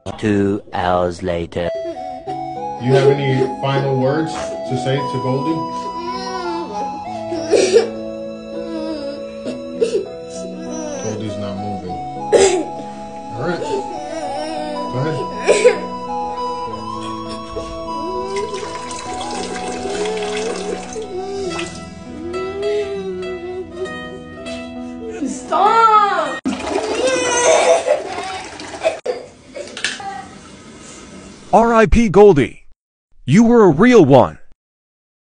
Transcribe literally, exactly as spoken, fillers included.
Two hours later. Do you have any final words to say to Goldie? Goldie's not moving. Alright. Go ahead. Stop! R I P Goldie. You were a real one.